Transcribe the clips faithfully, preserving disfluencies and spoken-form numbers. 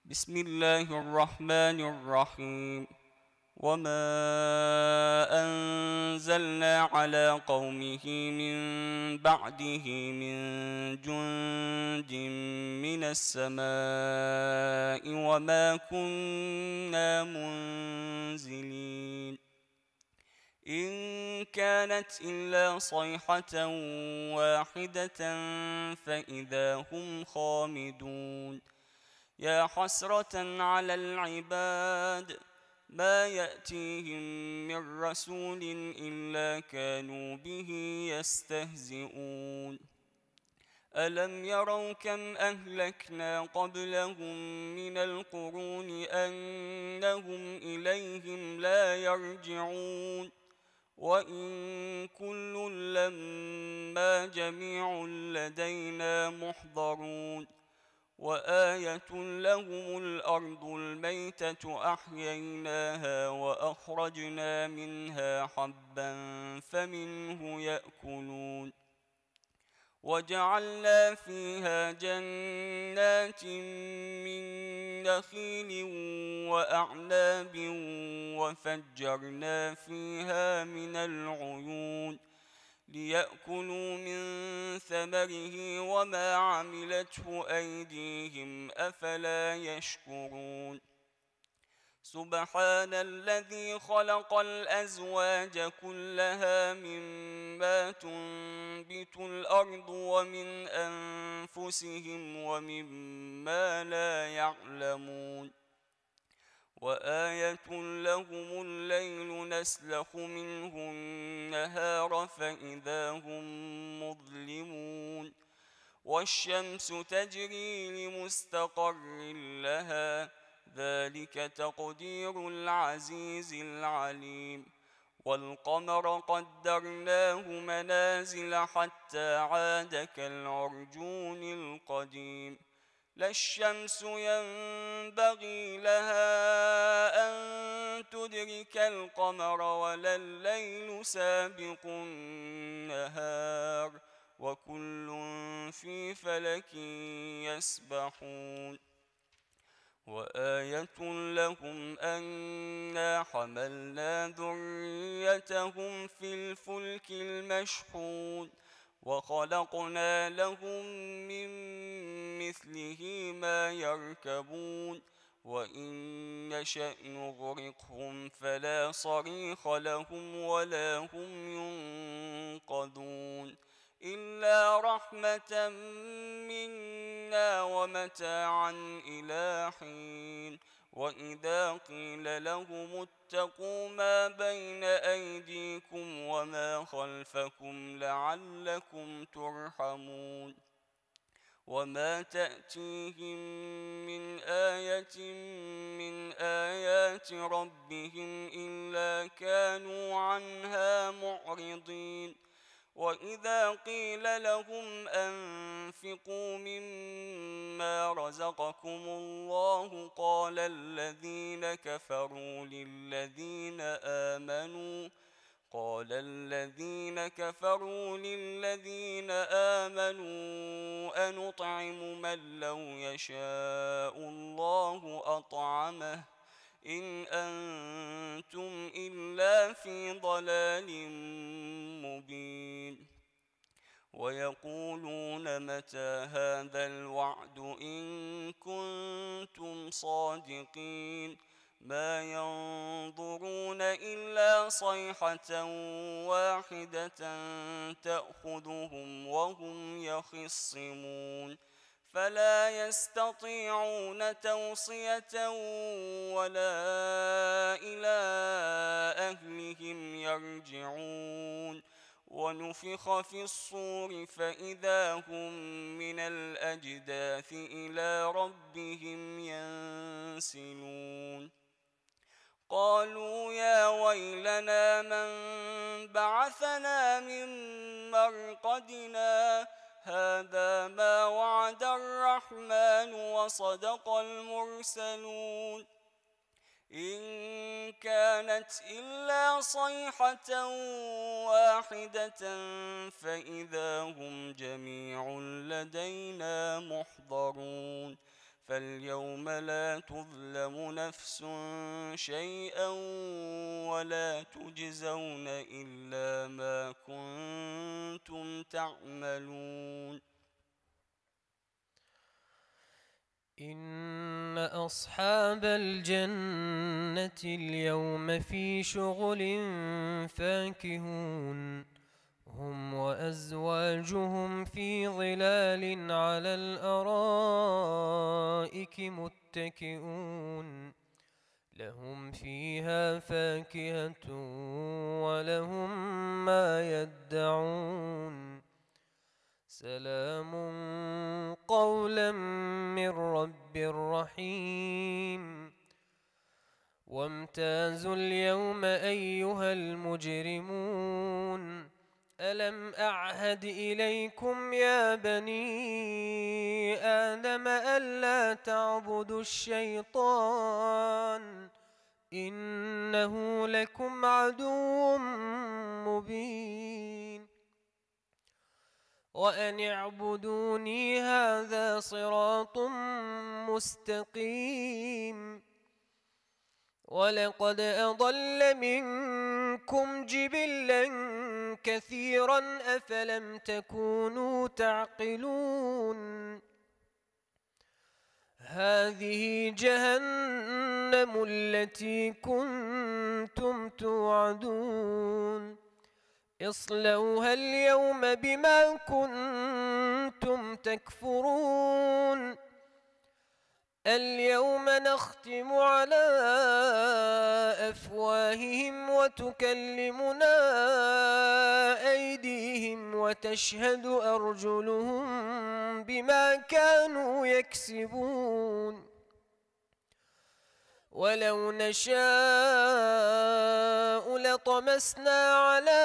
بسم الله الرحمن الرحيم. وما أنزلنا على قومه من بعده من جند من السماء وما كنا منزلين إن كانت إلا صيحة واحدة فإذا هم خامدون. يا حسرة على العباد ما يأتيهم من رسول إلا كانوا به يستهزئون. ألم يروا كم أهلكنا قبلهم من القرون أنهم إليهم لا يرجعون وإن كل لما جميع لدينا محضرون. وآية لهم الأرض الميتة أحييناها وأخرجنا منها حبا فمنه يأكلون وجعلنا فيها جنات من نخيل وأعناب وفجرنا فيها من العيون ليأكلوا من ثمره وما عملته أيديهم أفلا يشكرون. سبحان الذي خلق الأزواج كلها مما تنبت الأرض ومن أنفسهم ومما لا يعلمون. وآية لهم الليل نسلخ منه النهار فإذا هم مظلمون. والشمس تجري لمستقر لها ذلك تقدير العزيز العليم. والقمر قدرناه منازل حتى عاد كالعرجون القديم. لا الشمس ينبغي لها أن تدرك القمر ولا الليل سابق النهار وكل في فلك يسبحون. وآية لهم أنا حملنا ذريتهم في الفلك المشحون وخلقنا لهم من مثله ما يركبون وإن نشأ نغرقهم فلا صريخ لهم ولا هم ينقذون إلا رحمة منا ومتاعا إلى حين. وإذا قيل لهم اتقوا ما بين أيديكم وما خلفكم لعلكم ترحمون. وما تأتيهم من آية من آيات ربهم إلا كانوا عنها معرضين. وإذا قيل لهم أنفقوا مما رزقكم الله قال الذين كفروا للذين آمنوا قال الذين كفروا للذين آمنوا أنطعم من لو يشاء الله أطعمه إن أنتم إلا في ضلال مبين. ويقولون متى هذا الوعد إن كنتم صادقين ما ينظرون إلا صيحة واحدة تأخذهم وهم يخصمون فلا يستطيعون توصية ولا إلى أهلهم يرجعون. ونفخ في الصور فإذا هم من الأجداث إلى ربهم ينسلون. قالوا يا ويلنا من بعثنا من مرقدنا هذا ما وعد الرحمن وصدق المرسلون إن كانت إلا صيحة واحدة فإذا هم جميع لدينا محضرون فاليوم لا تظلم نفس شيئا ولا تجزون إلا ما كنتم تعملون. إن أصحاب الجنة اليوم في شغل فاكهون هم وأزواجهم في ظلال على الأرائك متكئون لهم فيها فاكهة ولهم ما يدعون سلام قولا من رب رحيم. وامتازوا اليوم أيها المجرمون ألم أعهد إليكم يا بني آدم ألا تعبدوا الشيطان إنه لكم عدو مبين وأن اعبدوني هذا صراط مستقيم. ولقد أضل منكم جبلا كثيرا أفلم تكونوا تعقلون. هذه جهنم التي كنتم توعدون اصلوها اليوم بما كنتم تكفرون. اليوم نختم على أفواههم وتكلمنا أيديهم وتشهد أرجلهم بما كانوا يكسبون. ولو نشاء لطمسنا على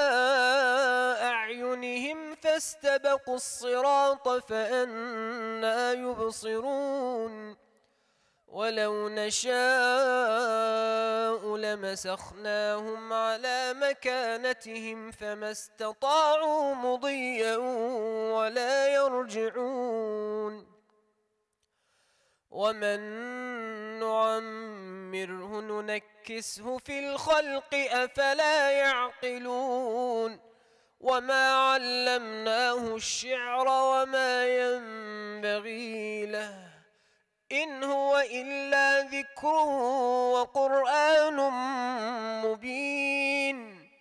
أعينهم فاستبقوا الصراط فأنى يبصرون. ولو نشاء لمسخناهم على مكانتهم فما استطاعوا مضيا ولا يرجعون. ومن نعمره ننكسه في الخلق أفلا يعقلون. وما علمناه الشعر وما ينبغي له إن هو إلا ذكر وقرآن مبين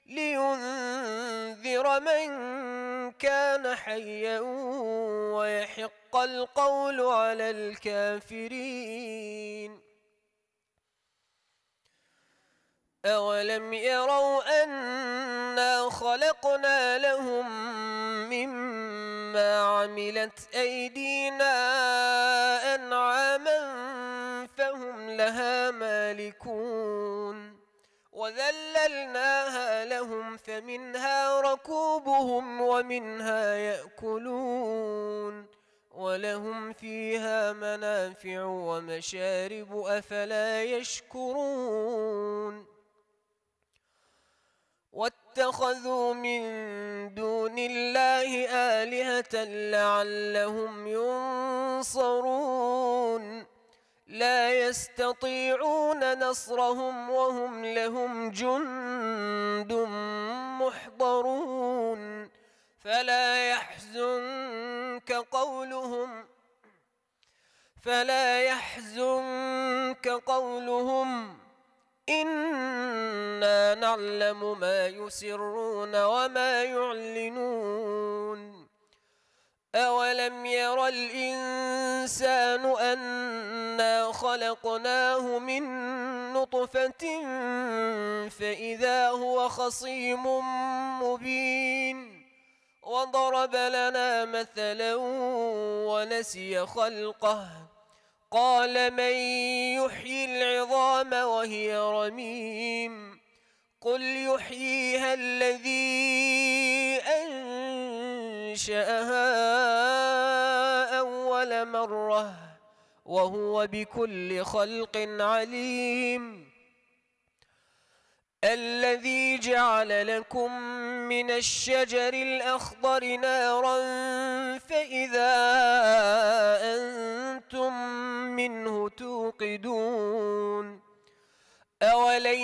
لينذر من كان حيا ويحق القول على الكافرين. أولم يروا أنا خلقنا لهم مما عملت أيدينا أنعاما فهم لها مالكون وذللناها لهم فمنها ركوبهم ومنها يأكلون ولهم فيها منافع ومشارب أفلا يشكرون. واتخذوا من دون الله آلهة لعلهم ينصرون لا يستطيعون نصرهم وهم لهم جند محضرون. فلا يحزنك قولهم فلا يحزنك قولهم إنا نعلم ما يسرون وما يعلنون. أولم ير الإنسان أنا خلقناه من نطفة فإذا هو خصيم مبين وضرب لنا مثلا ونسي خلقه قال من يحيي العظام وهي رميم قل يحييها الذي أنشأها أول مرة وهو بكل خلق عليم. الذي جعل لكم من الشجر الأخضر نارا فإذا أنتم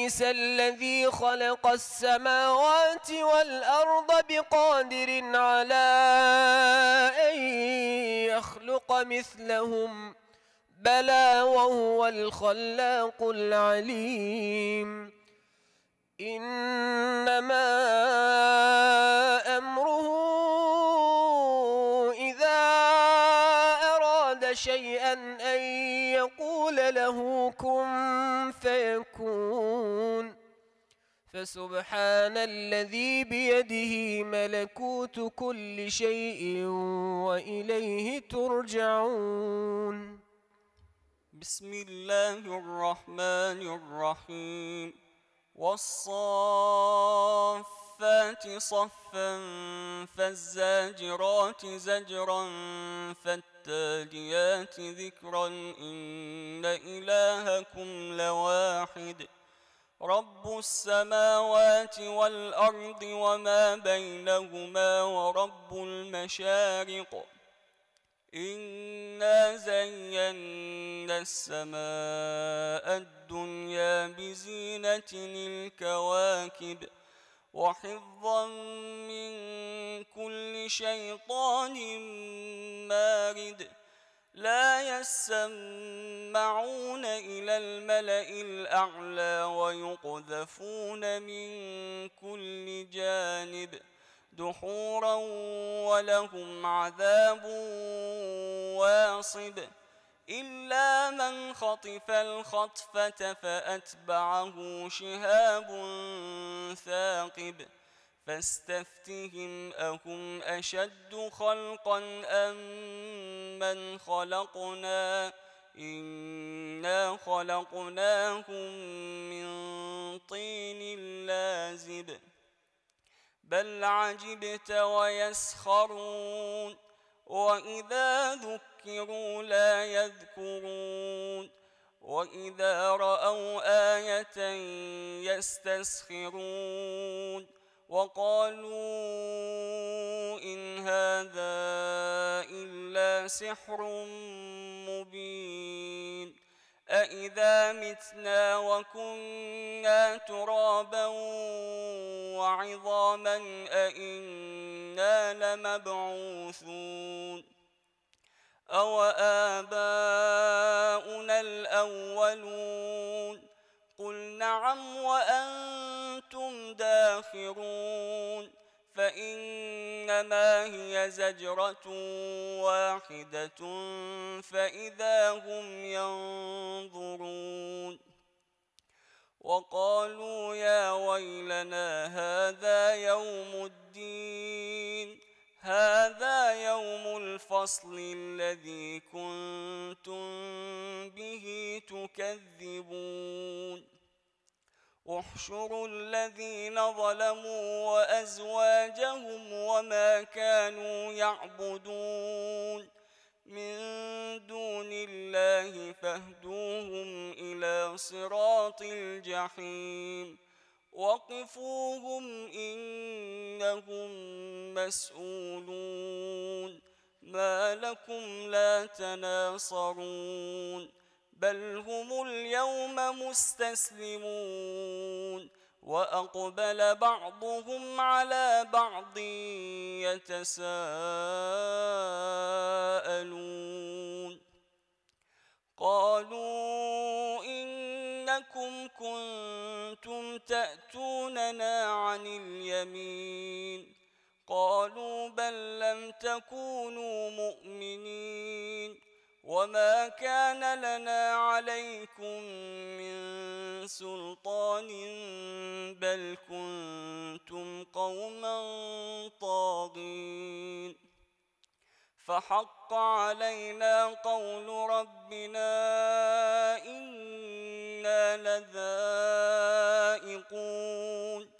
أليس الذي خلق السماوات والأرض بقادر على أن يخلق مثلهم بلى وهو الخلاق العليم إنما أمره إذا أراد شيئا أن يقول له كن فيكون فسبحان الذي بيده ملكوت كل شيء وإليه ترجعون. بسم الله الرحمن الرحيم. والصافات صفا فالزاجرات زجرا فالتاليات ذكرا إن إلهكم لواحد رب السماوات والأرض وما بينهما ورب المشارق إنا زينا السماء الدنيا بزينة الكواكب وحفظا من كل شيطان مارد لا يسمعون إلى الملأ الأعلى ويقذفون من كل جانب دحورا ولهم عذاب واصب إلا من خطف الخطفة فأتبعه شهاب ثاقب فاستفتهم أهم أشد خلقا أم من خلقنا إنا خلقناهم من طين لازب بل عجبت ويسخرون وإذا ذكروا لا يذكرون وإذا رأوا آية يستسخرون وقالوا إن هذا إلا سحر مبين أإذا متنا وكنا ترابا وعظاما أإنا لمبعوثون أو آباؤنا الأولون قل نعم وأنتم داخرون فإنما هي زجرة واحدة فإذا هم ينظرون وقالوا يا ويلنا هذا يوم الدين هذا يوم الفصل الذي كنتم به تكذبون احشروا الذين ظلموا وأزواجهم وما كانوا يعبدون من دون الله فاهدوهم إلى صراط الجحيم وقفوهم إنهم مسؤولون ما لكم لا تناصرون بل هم اليوم مستسلمون وأقبل بعضهم على بعض يتساءلون قالوا إنكم كنتم تأتوننا عن اليمين قالوا بل لم تكونوا مؤمنين وما كان لنا عليكم من سلطان بل كنتم قوما طاغين فحق علينا قول ربنا إنا لذائقون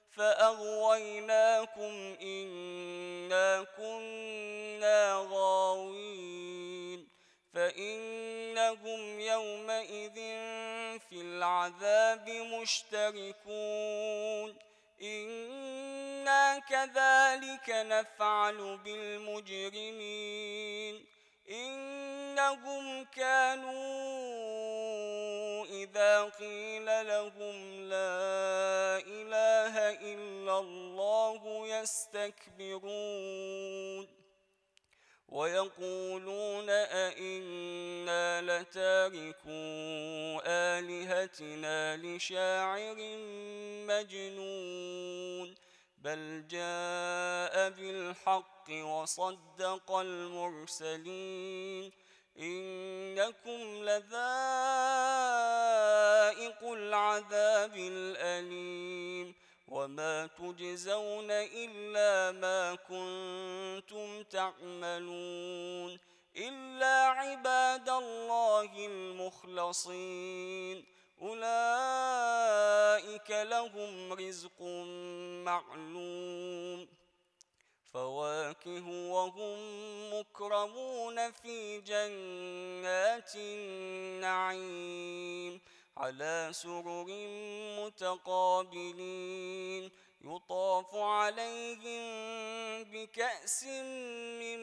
فأغويناكم إنا كنا غاوين فإنهم يومئذ في العذاب مشتركون إنا كذلك نفعل بالمجرمين إنهم كانوا إذا قيل لهم لا يستكبرون ويقولون أئنا لتاركو آلهتنا لشاعر مجنون بل جاء بالحق وصدق المرسلين إنكم لذائق العذاب الأليم وما تجزون إلا ما كنتم تعملون إلا عباد الله المخلصين أولئك لهم رزق معلوم فواكه وهم مكرمون في جنات النعيم على سرر متقابلين يطاف عليهم بكأس من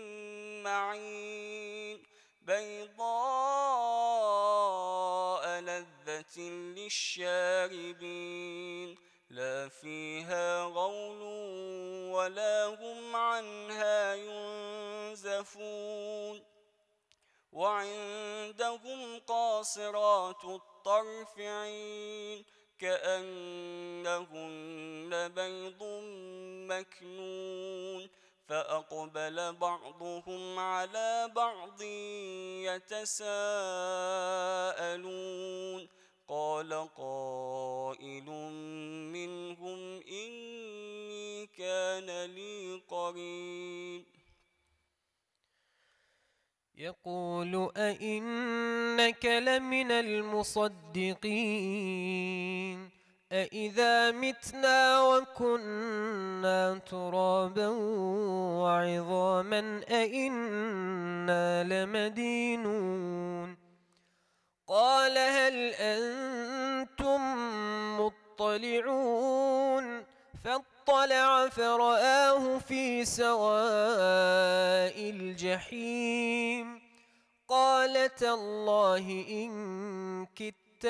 معين بيضاء لذة للشاربين لا فيها غول ولا هم عنها ينزفون وعندهم قاصرات الطرف عين كأنهن بيض مكنون فأقبل بعضهم على بعض يتساءلون قال قائل منهم إني كان لي قرين يقول أئنك لمن المصدقين أإذا متنا وكنا ترابا وعظاما أئنا لمدينون قال هل أنتم مطلعون فاطلع فرآه في سواء الجحيم قال تالله إن كدت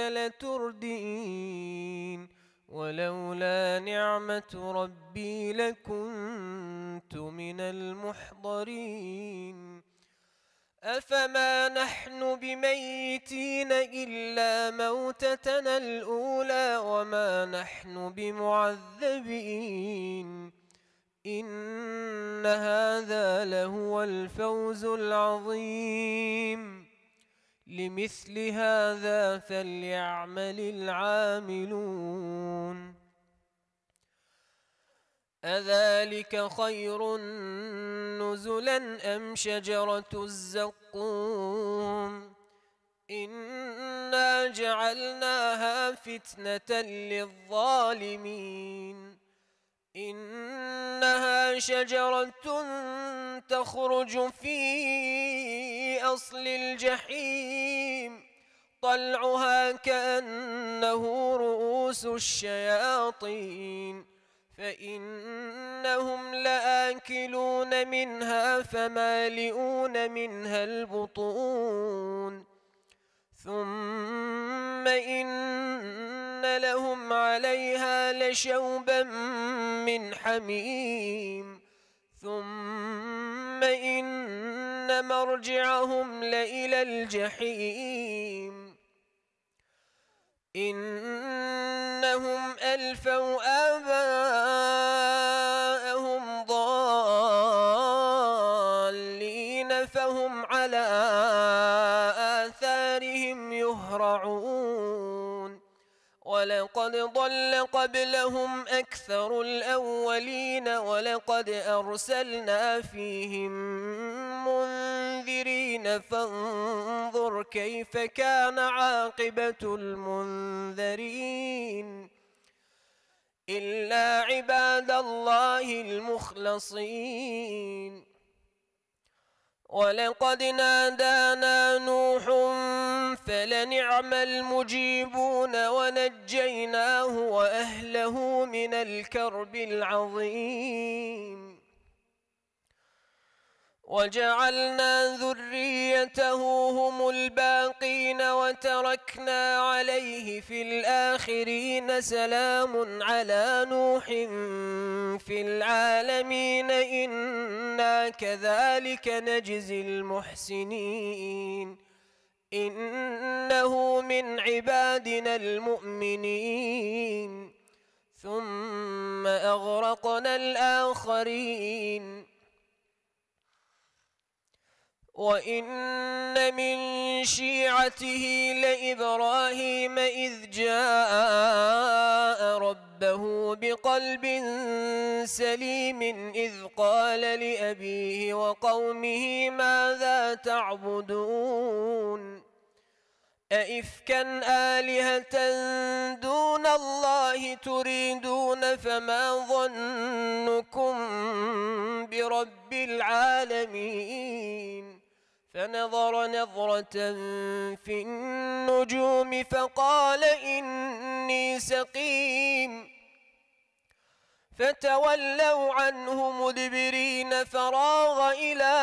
لتردين ولولا نعمة ربي لكنت من المحضرين أفما نحن بميتين إلا موتتنا الأولى وما نحن بمعذبين إن هذا لهو الفوز العظيم لمثل هذا فليعمل العاملون أذلك خير نزلا أم شجرة الزقوم إنا جعلناها فتنة للظالمين إنها شجرة تخرج في أصل الجحيم طلعها كأنه رؤوس الشياطين فإنهم لآكلون منها فمالئون منها البطون ثم إن لهم عليها لشوبا من حميم ثم إن مرجعهم لإلى الجحيم إنهم ألفوا آباءهم ضالين فهم على آثارهم يهرعون ولقد ضل قبلهم أكثر الأولين ولقد أرسلنا فيهم منذرين فانظر كيف كان عاقبة المنذرين إلا عباد الله المخلصين ولقد نادانا نوح فلنعم المجيبون ونجيناه وأهله من الكرب العظيم وجعلنا ذريته هم الباقين وتركنا وباركنا عليه في الآخرين سلام على نوح في العالمين إنا كذلك نجزي المحسنين إنه من عبادنا المؤمنين ثم أغرقنا الآخرين وإن من شيعته لإبراهيم إذ جاء ربه بقلب سليم إذ قال لأبيه وقومه ماذا تعبدون أئفكا آلهة دون الله تريدون فما ظنكم برب العالمين فنظر نظرة في النجوم فقال إني سقيم فتولوا عنه مدبرين فراغ إلى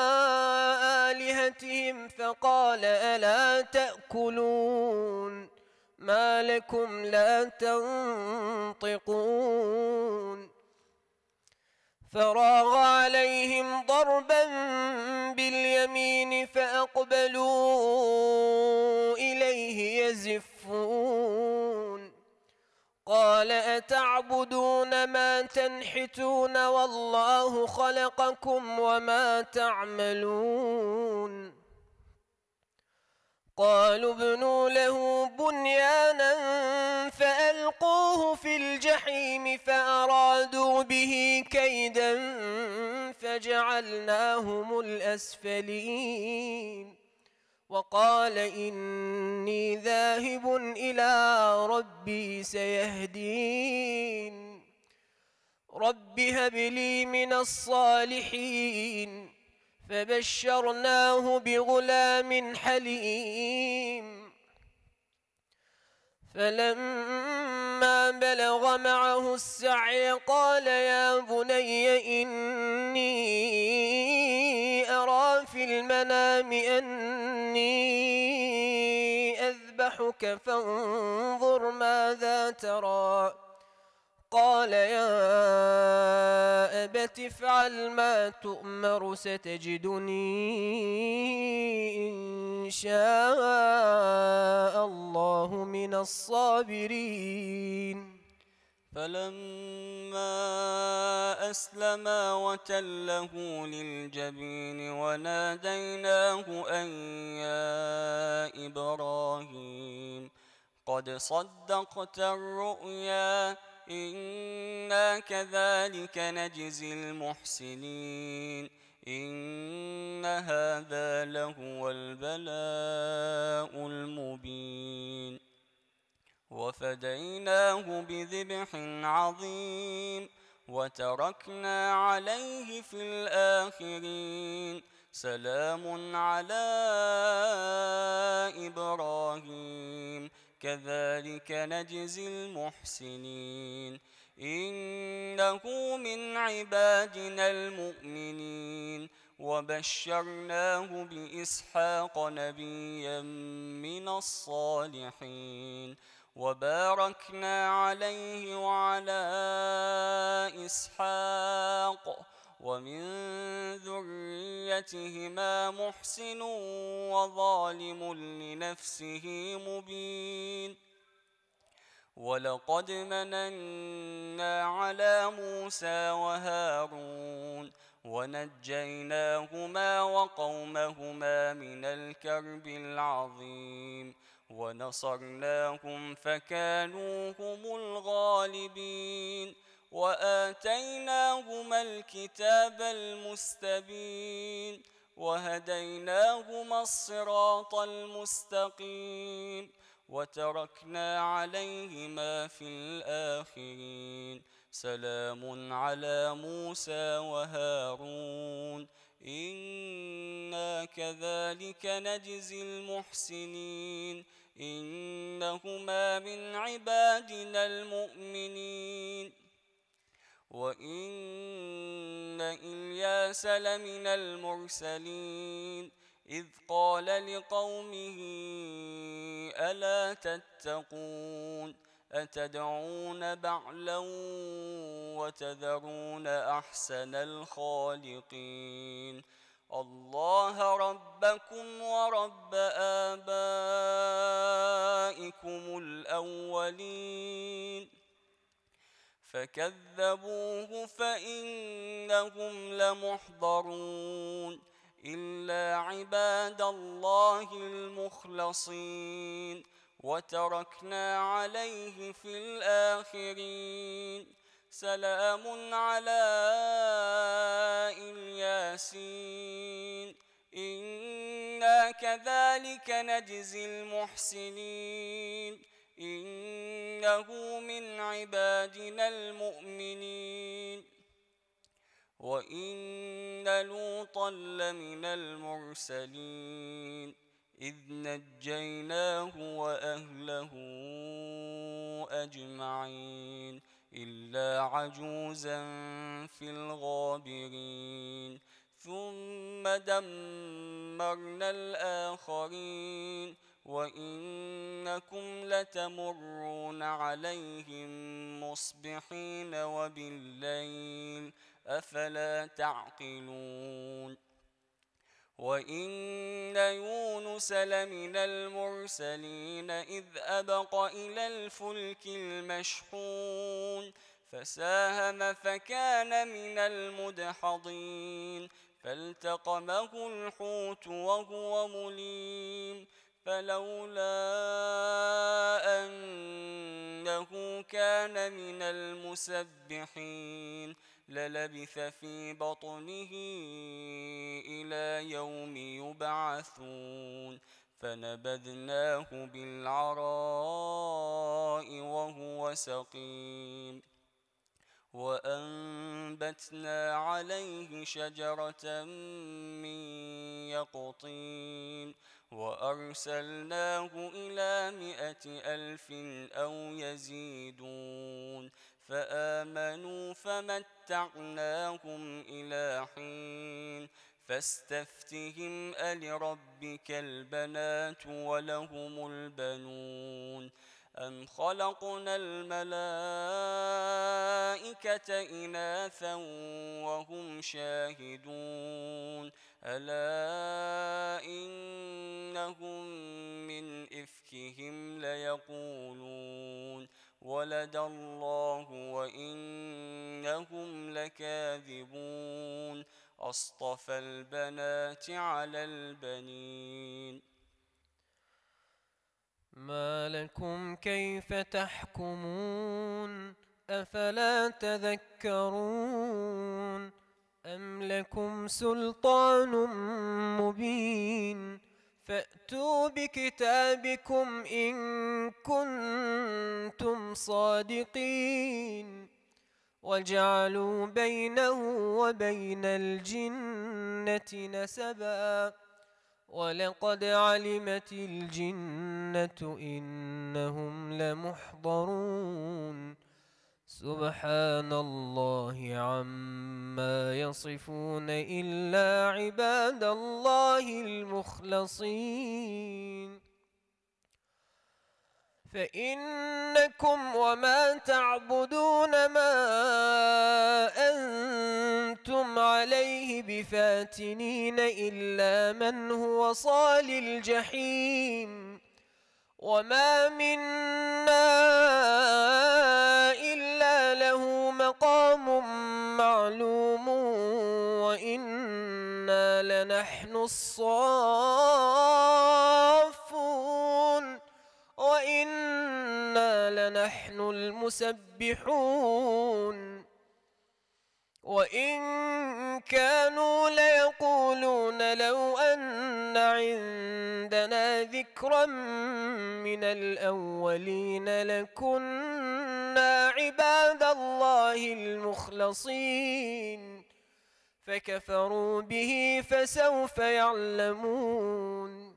آلهتهم فقال ألا تأكلون ما لكم لا تنطقون فراغ عليهم ضربا باليمين فأقبلوا إليه يزفون قال أتعبدون ما تنحتون والله خلقكم وما تعملون قالوا ابنوا له بنيانا فألقوه في الجحيم فأرادوا به كيدا فجعلناهم الأسفلين وقال إني ذاهب إلى ربي سيهدين رب هب لي من الصالحين فبشرناه بغلام حليم فلما بلغ معه السعي قال يا بني إني أرى في المنام أني أذبحك فانظر ماذا ترى قال يا أبت افعل ما تؤمر ستجدني إن شاء الله من الصابرين فلما أسلما وتله للجبين وناديناه أن يا إبراهيم قد صدقت الرؤيا إنا كذلك نجزي المحسنين إن هذا لهو البلاء المبين وفديناه بذبح عظيم وتركنا عليه في الآخرين سلام على إبراهيم كذلك نجزي المحسنين إنه من عبادنا المؤمنين وبشرناه بإسحاق نبيا من الصالحين وباركنا عليه وعلى إسحاق ومن ذريتهما محسن وظالم لنفسه مبين ولقد مننا على موسى وهارون ونجيناهما وقومهما من الكرب العظيم ونصرناهم فكانوا هم الغالبين وآتيناهما الكتاب المستبين وهديناهما الصراط المستقيم وتركنا عليهما في الآخرين سلام على موسى وهارون إنا كذلك نجزي المحسنين إنهما من عبادنا المؤمنين وإن إلياس لمن المرسلين إذ قال لقومه ألا تتقون أتدعون بعلا وتذرون أحسن الخالقين الله ربكم ورب آبائكم الأولين فكذبوه فإنهم لمحضرون إلا عباد الله المخلصين وتركنا عليه في الآخرين سلام على الياسين إنا كذلك نجزي المحسنين إنه من عبادنا المؤمنين وإن لوطا لمن المرسلين إذ نجيناه وأهله أجمعين إلا عجوزا في الغابرين ثم دمرنا الآخرين وإنكم لتمرون عليهم مصبحين وبالليل أفلا تعقلون وإن يونس لمن المرسلين إذ أبق إلى الفلك المشحون فساهم فكان من المدحضين فالتقمه الحوت وهو مليم فلولا أنه كان من المسبحين للبث في بطنه إلى يوم يبعثون فنبذناه بالعراء وهو سقيم وأنبتنا عليه شجرة من يقطين وأرسلناه إلى مائة ألف أو يزيدون فآمنوا فمتعناهم إلى حين فاستفتهم ألربك البنات ولهم البنون أم خلقنا الملائكة إناثا وهم شاهدون ألا إنهم من إفكهم ليقولون ولد الله وإنهم لكاذبون أصطفى البنات على البنين ما لكم كيف تحكمون أفلا تذكرون أم لكم سلطان مبين فأتوا بكتابكم إن كنتم صادقين وجعلوا بينه وبين الجنة نسبا ولقد علمت الجنة إنهم لمحضرون سبحان الله عما يصفون إلا عباد الله المخلصين فإنكم وما تعبدون ما أنتم عليه بفاتنين إلا من هو صال الجحيم وما منا إلا له مقام معلوم وإنا لنحن الصافون وإنا لنحن المسبحون وإن كانوا ليقولون لو أن عندنا ذكرا من الأولين لكنا عباد الله المخلصين فكفروا به فسوف يعلمون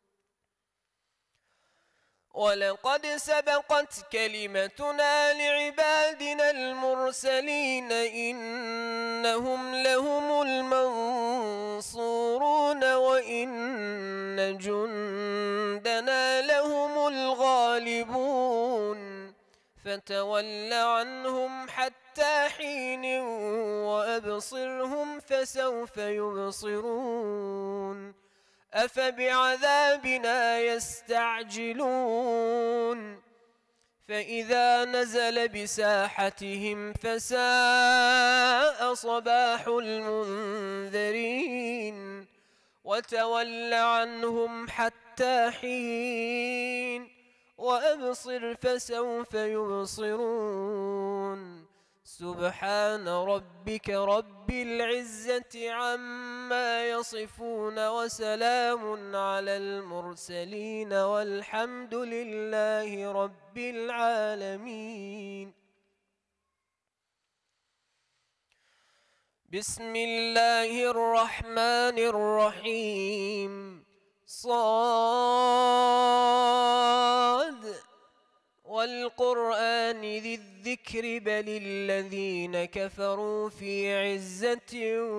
ولقد سبقت كلمتنا لعبادنا المرسلين إنهم لهم المنصورون وإن جندنا لهم الغالبون فتول عنهم حتى حين وأبصرهم فسوف يبصرون أفبعذابنا يستعجلون فإذا نزل بساحتهم فساء صباح المنذرين وتول عنهم حتى حين وأبصر فسوف يبصرون سبحان ربك رب العزة عما يصفون وسلام على المرسلين والحمد لله رب العالمين. بسم الله الرحمن الرحيم صاد والقرآن ذي الذكر بل الذين كفروا في عزة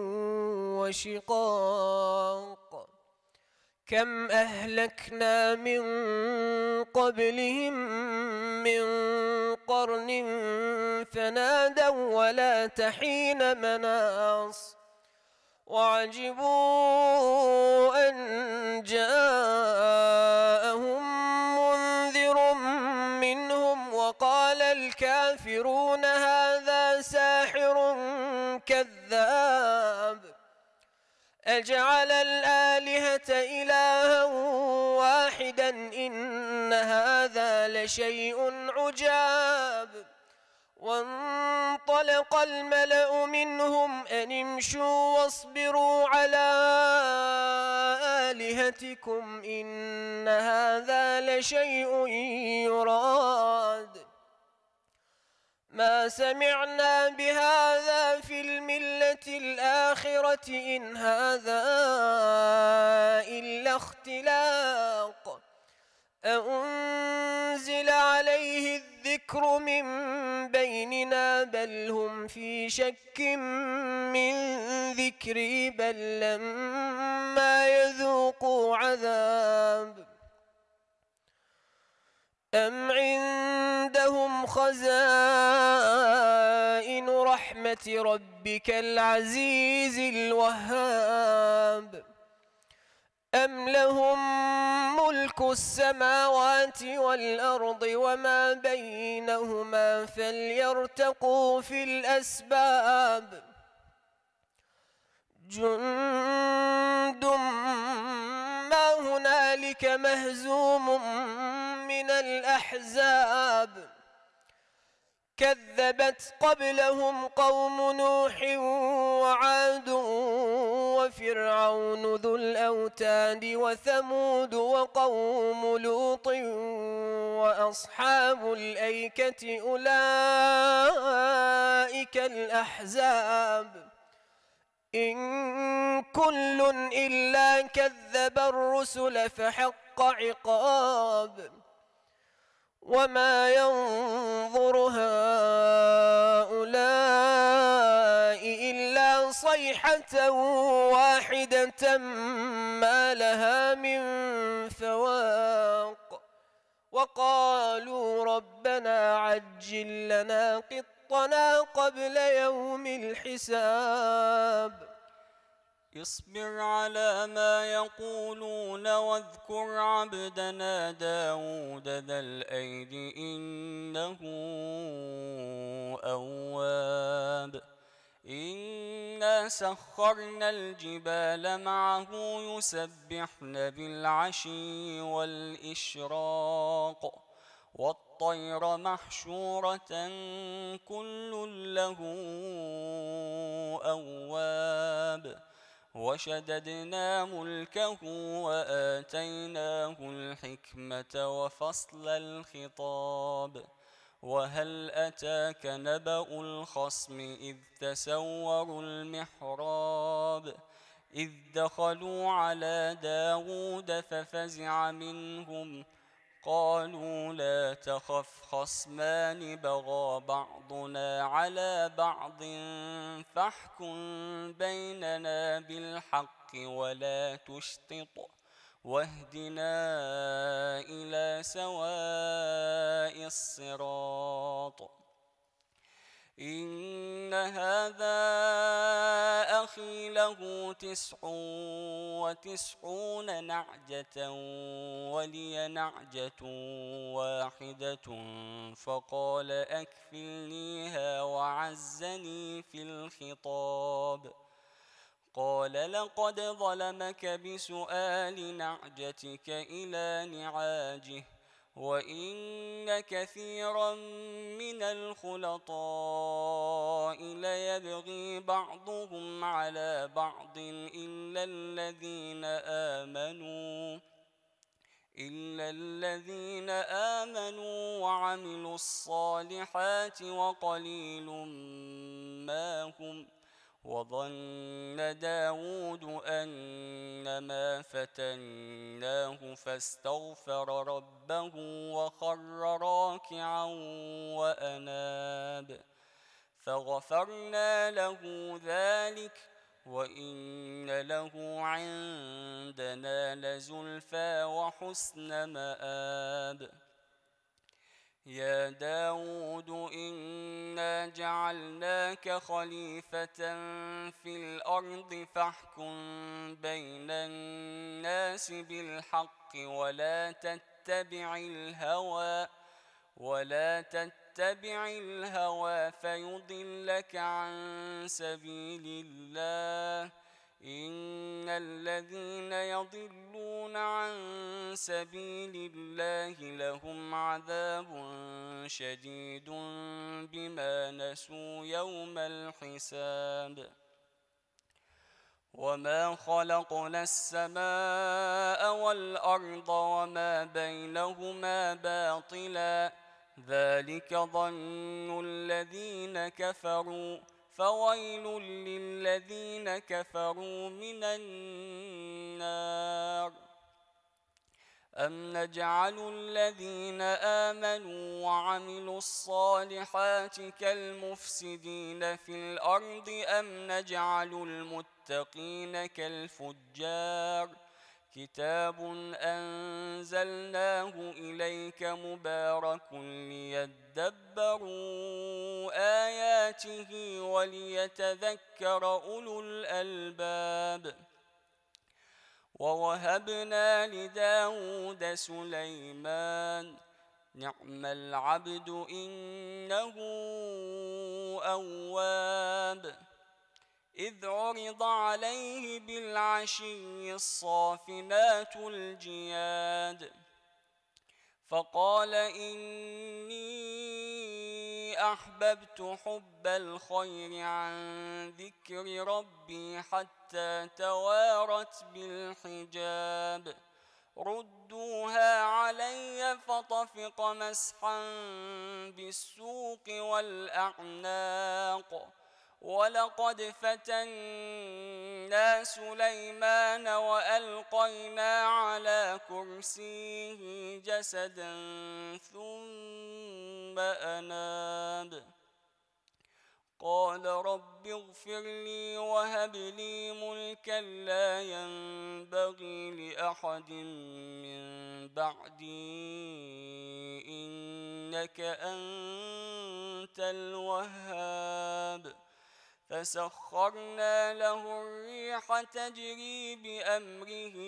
وشقاق كم أهلكنا من قبلهم من قرن فنادوا ولا تحين مناص وعجبوا أن جاءهم منذر منهم وقال الكافرون هذا ساحر كذاب أجعل الآلهة إلها واحدا إن هذا لشيء عجاب وانطلق الملأ منهم أن امشوا واصبروا على آلهتكم إن هذا لشيء يراد ما سمعنا بهذا في الملة الآخرة إن هذا إلا اختلاق أأنزل عليه الذكر من بيننا بل هم في شك من ذكري بل لما يذوقوا عذاب أم عندهم خزائن رحمة ربك العزيز الوهاب أم لهم ملك السماوات والأرض وما بينهما فليرتقوا في الأسباب جند ما هنالك مهزوم من الأحزاب كذبت قبلهم قوم نوح وعاد وفرعون ذو الأوتاد وثمود وقوم لوط وأصحاب الأيكة أولئك الأحزاب إن كل إلا كذب الرسل فحق عقاب وما ينظر هؤلاء إلا صيحة واحدة ما لها من فواق وقالوا ربنا عجل لنا قطنا قبل يوم الحساب اصبر على ما يقولون واذكر عبدنا داود ذا الأيد إنه أواب إنا سخرنا الجبال معه يسبحن بالعشي والإشراق والطير محشورة كل له أواب وشددنا ملكه وآتيناه الحكمة وفصل الخطاب وهل أتاك نبأ الخصم إذ تسوروا المحراب إذ دخلوا على داود ففزع منهم قالوا لا تخف خصمان بغى بعضنا على بعض فاحكم بيننا بالحق ولا تشطط واهدنا إلى سواء الصراط. إن هذا أخي له تسع وتسعون نعجة ولي نعجة واحدة فقال أكفلنيها وعزني في الخطاب. قال لقد ظلمك بسؤال نعجتك إلى نعاجه وإن كثيرا من الخلطاء ليبغي بعضهم على بعض إلا الذين آمنوا إلا الذين آمنوا وعملوا الصالحات وقليل ما هم. وظن داود أنما فتناه فاستغفر ربه وخر راكعا وأناب فغفرنا له ذلك وإن له عندنا لزلفى وحسن مآب. يا داود إنا جعلناك خليفة في الأرض فاحكم بين الناس بالحق ولا تتبع الهوى ولا تتبع الهوى فيضلك عن سبيل الله. إن الذين يضلون عن سبيل الله لهم عذاب شديد بما نسوا يوم الحساب. وما خلقنا السماء والأرض وما بينهما باطلا ذلك ظن الذين كفروا فويل للذين كفروا من النار. أم نجعل الذين آمنوا وعملوا الصالحات كالمفسدين في الأرض أم نجعل المتقين كالفجار. كتاب أنزلناه إليك مبارك ليدبروا آياته وليتذكر أولو الألباب. ووهبنا لداود سليمان نعم العبد إنه أواب. إذ عرض عليه بالعشي الصافنات الجياد فقال إني أحببت حب الخير عن ذكر ربي حتى توارت بالحجاب. ردوها علي فطفق مسحا بالسوق والأعناق. ولقد فتنا سليمان وألقينا على كرسيه جسدا ثم أناب. قال رب اغفر لي وهب لي ملكا لا ينبغي لأحد من بعدي إنك أنت الوهاب. فسخرنا له الريح تجري بأمره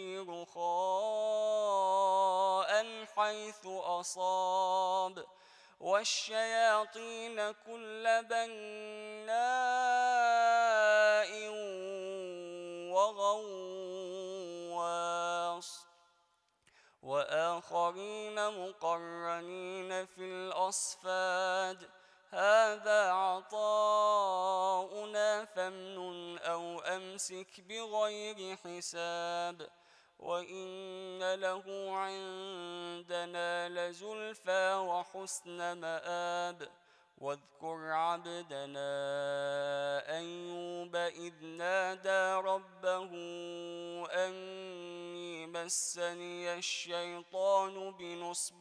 رخاء حيث أصاب والشياطين كل بناء وغواص وآخرين مقرنين في الأصفاد. هذا عطاؤنا فامنن أو أمسك بغير حساب. وإن له عندنا لزلفى وحسن مآب. واذكر عبدنا أيوب إذ نادى ربه أني مسني الشيطان بنصب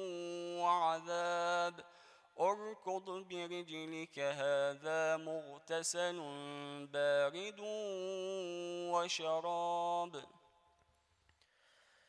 وعذاب. اركض برجلك هذا مغتسل بارد وشراب.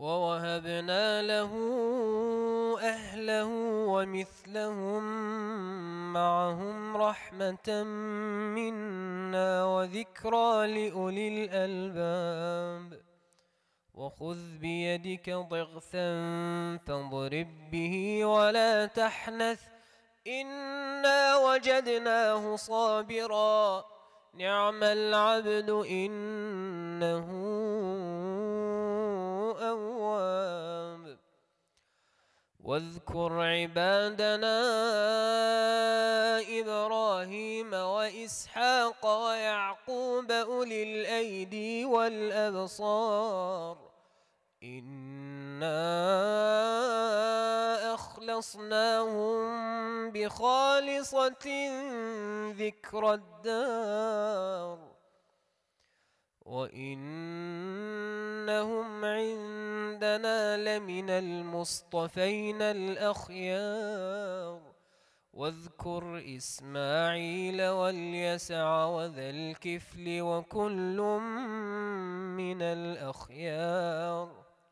ووهبنا له أهله ومثلهم معهم رحمة منا وذكرى لأولي الألباب وخذ بيدك ضغثا فاضرب به ولا تحنث إنا وجدناه صابرا نعم العبد إنه أواب واذكر عبادنا إبراهيم وإسحاق ويعقوب أولي الأيدي والأبصار إنا أخلصناهم بخالصة ذكر الدار وإنهم عندنا لمن المصطفين الأخيار واذكر إسماعيل واليسع وذا الكفل وكل من الأخيار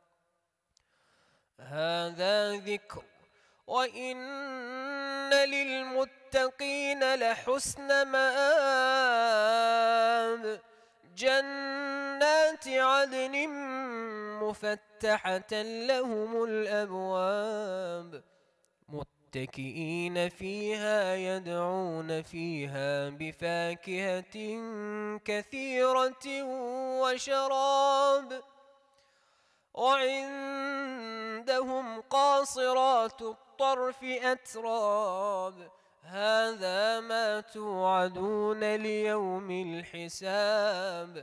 هذا ذكر وإن للمتقين لحسن مآب جنات عدن مفتحة لهم الأبواب متكئين فيها يدعون فيها بفاكهة كثيرة وشراب وعندهم قاصرات الطرف أتراب هذا ما توعدون ليوم الحساب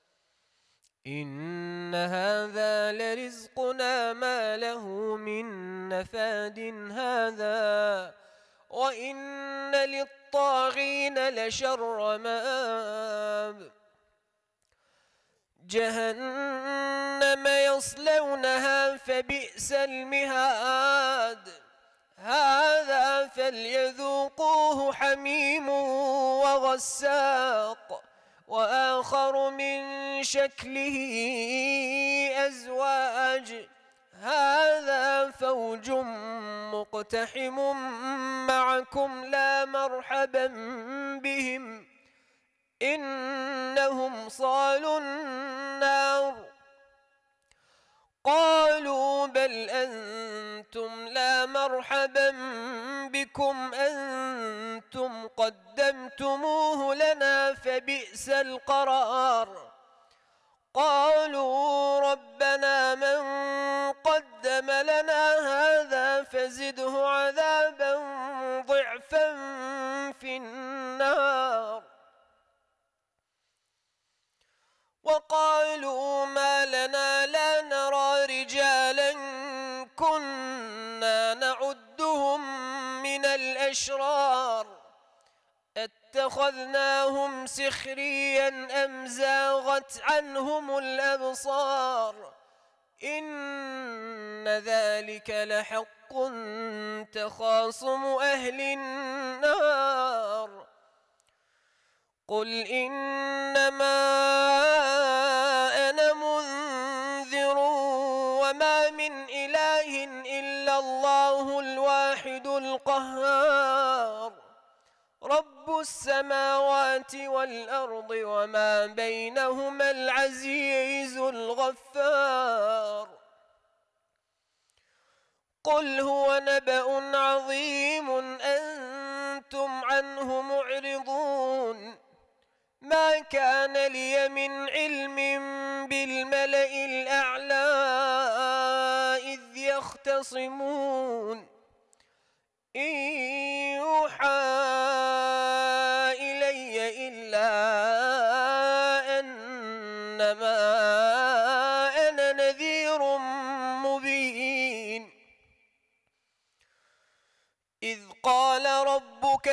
إن هذا لرزقنا ما له من نفاد هذا وإن للطاغين لشر مآب جهنم يصلونها فبئس المهاد هذا فليذوقوه حميم وغساق وآخر من شكله أزواج هذا فوج مقتحم معكم لا مرحبا بهم إنهم صالوا النار قالوا بل أنتم لا مرحبا بكم أنتم قدمتموه لنا فبئس القرار قالوا ربنا من قدم لنا هذا فزده عذابا ضعفا في النار وقالوا ما لنا لا نرى رجالا كنا نعدهم من الأشرار اتخذناهم سخريا أم زاغت عنهم الأبصار إن ذلك لحق تخاصم أهل النار قل إنما أنا منذر وما من إله إلا الله الواحد القهار رب السماوات والأرض وما بينهما العزيز الغفار قل هو نبأ عظيم أنتم عنه معرضون ما كان لي من علم بالملأ الأعلى إذ يختصمون إن يوحى إلي إلا أنما أنا نذير مبين إذ قال ربك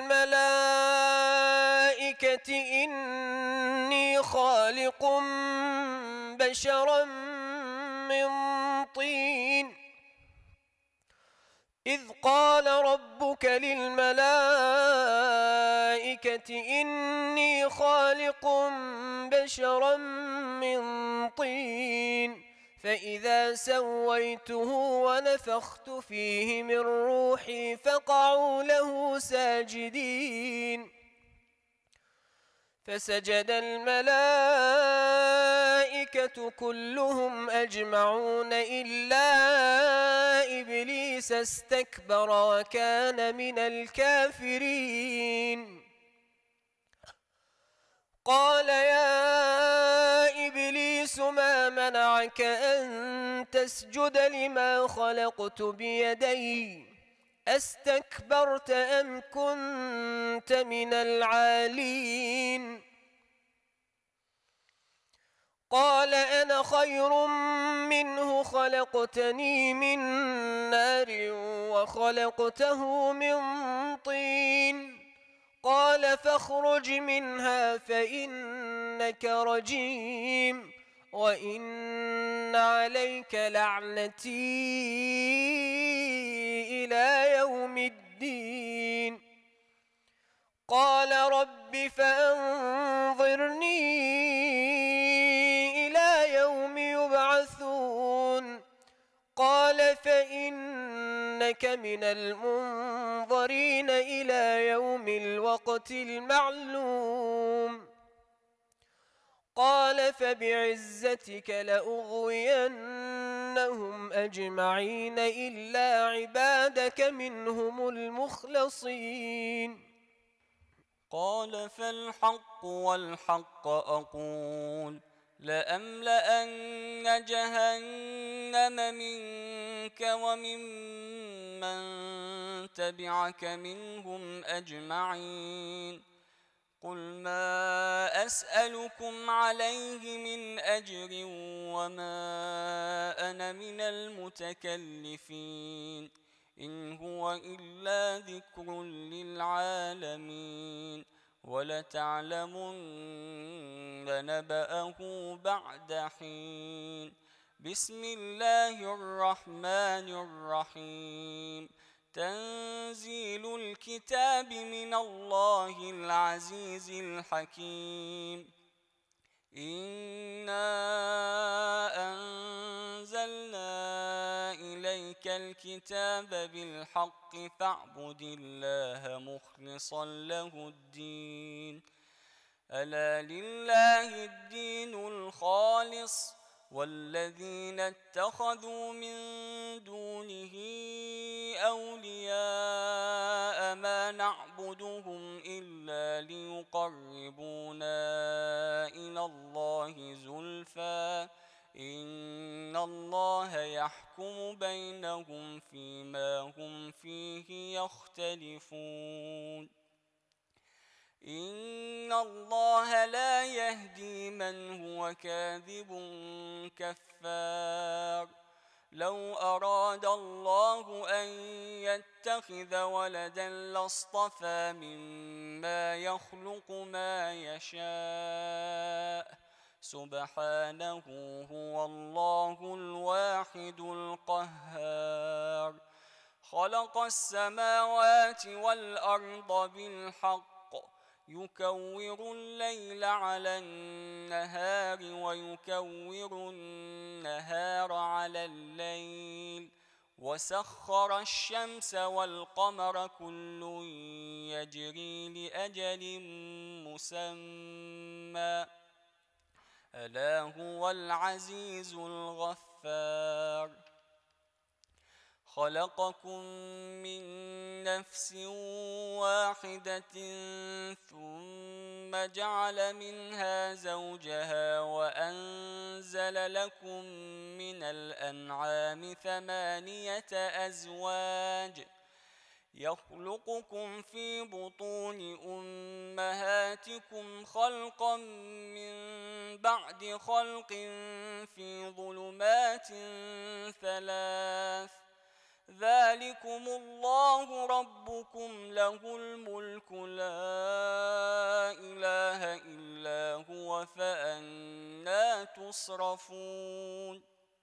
للملائكة إني خالق بشرا من طين إذ قال ربك للملائكة إني خالق بشرا من طين فإذا سويته ونفخت فيه من روحي فقعوا له ساجدين فسجد الملائكة كلهم أجمعون إلا إبليس استكبر وكان من الكافرين قال يا إبليس ما منعك أن تسجد لما خلقت بيدي أستكبرت أم كنت من العالين قال أنا خير منه خلقتني من نار وخلقته من طين قال فاخرج منها فإنك رجيم وإن عليك لعنتي إلى يوم الدين قال رب فأنظرني إلى يوم يبعثون قال فإنك من المنظرين إلى يوم الوقت المعلوم قال فبعزتك لأغوينهم أجمعين إلا عبادك منهم المخلصين قال فالحق والحق أقول لأملأن جهنم منك وممن تبعك منهم أجمعين قل ما أسألكم عليه من أجر وما أنا من المتكلفين إن هو إلا ذكر للعالمين ولتعلمن نبأه بعد حين بسم الله الرحمن الرحيم تنزيل الكتاب من الله العزيز الحكيم إنا أنزلنا إليك الكتاب بالحق فاعبد الله مخلصا له الدين ألا لله الدين الخالص والذين اتخذوا من دونه أولياء ما نعبدهم إلا ليقربونا إلى الله زلفى إن الله يحكم بينهم فيما هم فيه يختلفون إن الله لا يهدي من هو كاذب كفار لو أراد الله أن يتخذ ولدا لاصطفى مما يخلق ما يشاء سبحانه هو الله الواحد القهار خلق السماوات والأرض بالحق يكور الليل على النهار ويكور النهار على الليل وسخر الشمس والقمر كل يجري لأجل مسمى ألا هو العزيز الغفار خلقكم من نفس واحدة ثم جعل منها زوجها وأنزل لكم من الأنعام ثمانية أزواج يخلقكم في بطون أمهاتكم خلقا من بعد خلق في ظلمات ثلاث ذلكم الله ربكم له الملك لا إله إلا هو فأنى تصرفون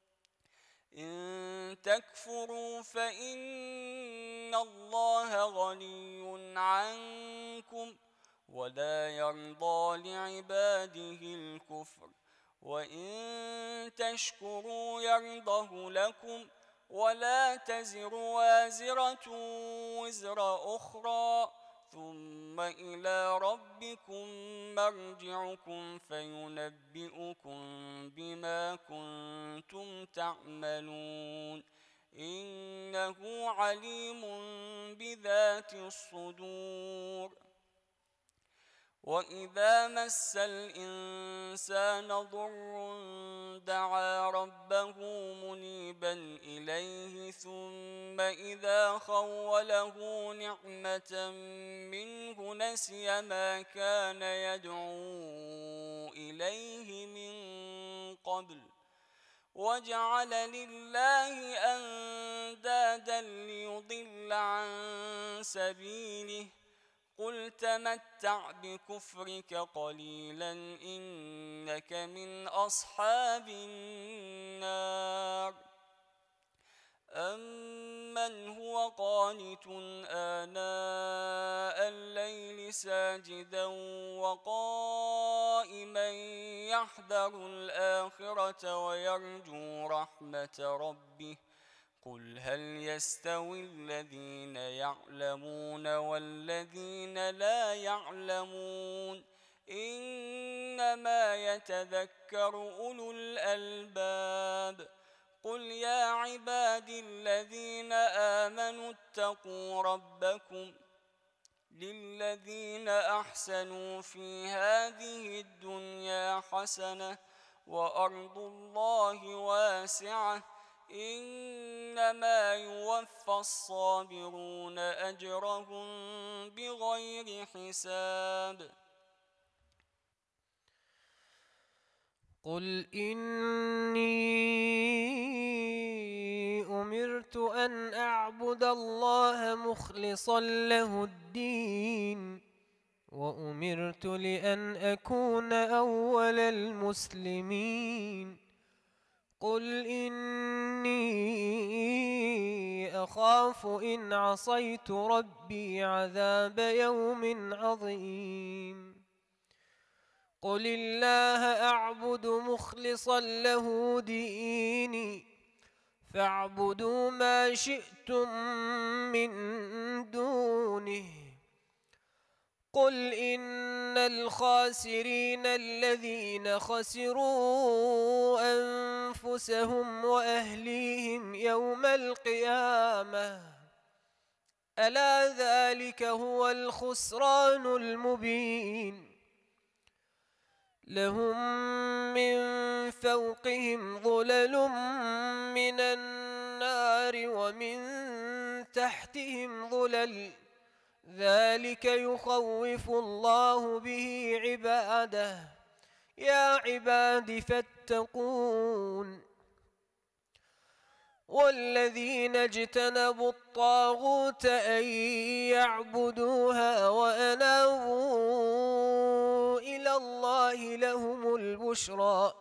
إن تكفروا فإن الله غني عنكم ولا يرضى لعباده الكفر وإن تشكروا يرضه لكم ولا تزر وازرة وزر أخرى ثم إلى ربكم مرجعكم فينبئكم بما كنتم تعملون إنه عليم بذات الصدور. وإذا مس الإنسان ضر دعا ربه منيبا إليه ثم إذا خوله نعمة منه نسي ما كان يدعو إليه من قبل وجعل لله أندادا ليضل عن سبيله قل تمتع بكفرك قليلا إنك من أصحاب النار. أمن هو قانت آناء الليل ساجدا وقائما يحذر الآخرة ويرجو رحمة ربه قل هل يستوي الذين يعلمون والذين لا يعلمون إنما يتذكر أولو الألباب. قل يا عبادي الذين آمنوا اتقوا ربكم للذين أحسنوا في هذه الدنيا حسنة وأرض الله واسعة إنما يوفى الصابرون أجرهم بغير حساب. قل إني أمرت أن أعبد الله مخلصا له الدين وأمرت لأن أكون أول المسلمين. قل إني أخاف إن عصيت ربي عذاب يوم عظيم. قل الله أعبد مخلصا له ديني فاعبدوا ما شئتم من دونه. قل إن الخاسرين الذين خسروا أنفسهم وأهليهم يوم القيامة ألا ذلك هو الخسران المبين. لهم من فوقهم ظلل من النار ومن تحتهم ظلل ذلك يخوف الله به عباده يا عباد فاتقون. والذين اجتنبوا الطاغوت أن يعبدوها وأنابوا إلى الله لهم البشرى.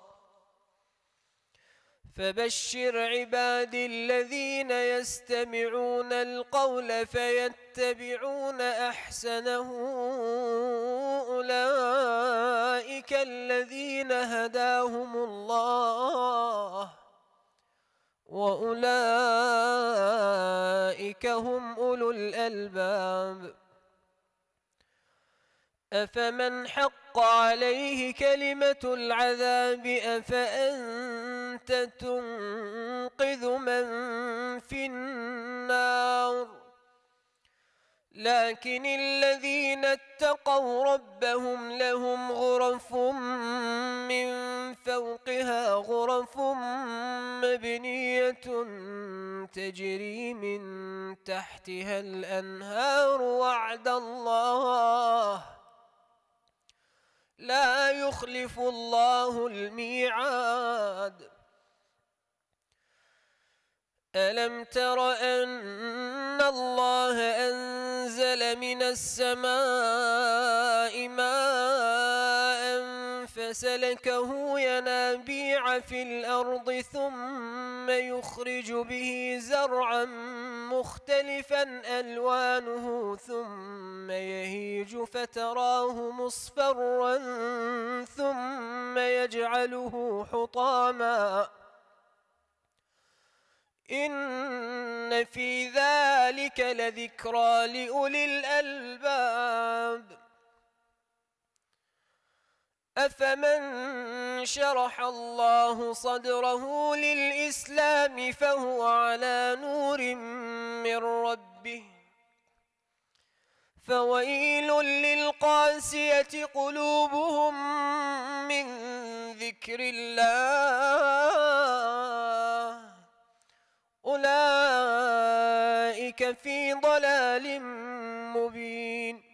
فبشر عبادي الذين يستمعون القول فيتبعون أحسنه أولئك الذين هداهم الله وأولئك هم أولو الألباب. أفمن حق عليه كلمة العذاب أفأنت تنقذ من في النار. لكن الذين اتقوا ربهم لهم غرف من فوقها غرف مبنية تجري من تحتها الأنهار وعد الله لا يخلف الله الميعاد. ألم تر أن الله أنزل من السماء ماء فسلكه ينابيع في الأرض ثم يخرج به زرعا مختلفا ألوانه ثم يهيج فتراه مصفرا ثم يجعله حطاما إن في ذلك لذكرى لأولي الألباب أفمن شرح الله صدره للإسلام فهو على نور من ربه فويل للقاسية قلوبهم من ذكر الله أولئك في ضلال مبين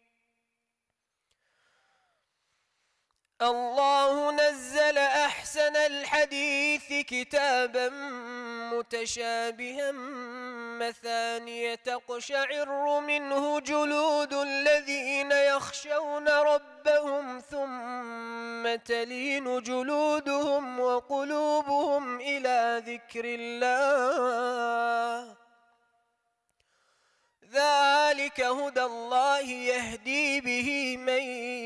الله نزل أحسن الحديث كتابا متشابها مثانية تقشعر منه جلود الذين يخشون ربهم ثم تلين جلودهم وقلوبهم إلى ذكر الله ذلك هدى الله يهدي به من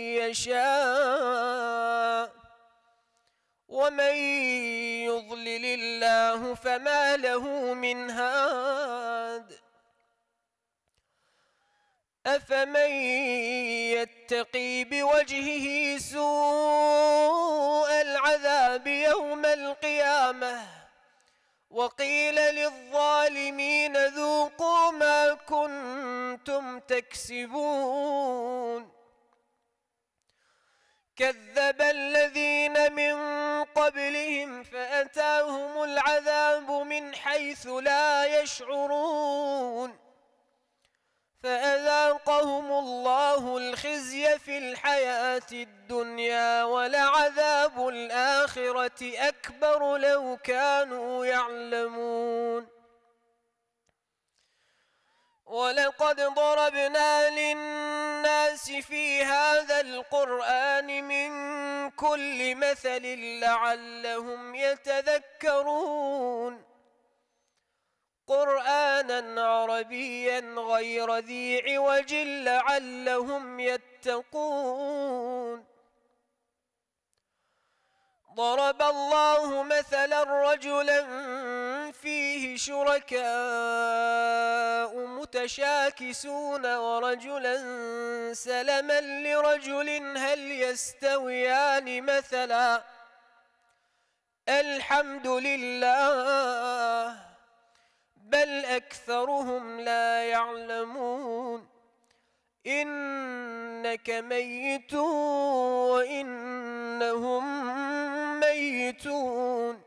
يشاء ومن يضلل الله فما له من هاد أفمن يتقي بوجهه سوء العذاب يوم القيامة وقيل للظالمين ذوقوا ما كنتم تكسبون كذب الذين من قبلهم فأتاهم العذاب من حيث لا يشعرون فأذاقهم الله الخزي في الحياة الدنيا ولعذاب الآخرة أكبر لو كانوا يعلمون ولقد ضربنا للناس في هذا القرآن من كل مثل لعلهم يتذكرون قرآنا عربيا غير ذي عوج لعلهم يتقون ضرب الله مثلا رجلا فيه شركاء متشاكسون ورجلا سلما لرجل هل يستويان مثلا الحمد لله بل أكثرهم لا يعلمون إنك ميت وإنهم ميتون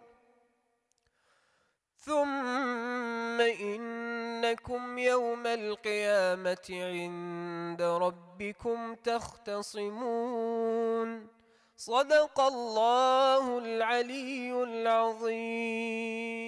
ثم إنكم يوم القيامة عند ربكم تختصمون صدق الله العلي العظيم.